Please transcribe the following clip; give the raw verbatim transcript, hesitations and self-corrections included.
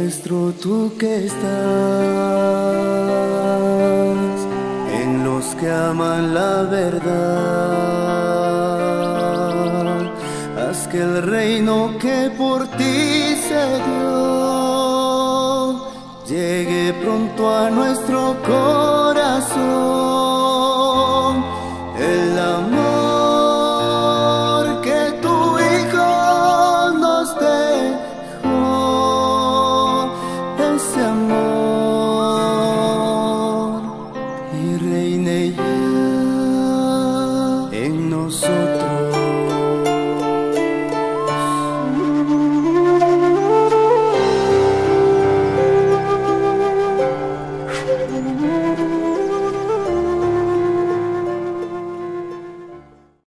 Nuestro, tú que estás en los que aman la verdad, haz que el reino que por ti se dio llegue pronto a nuestro corazón.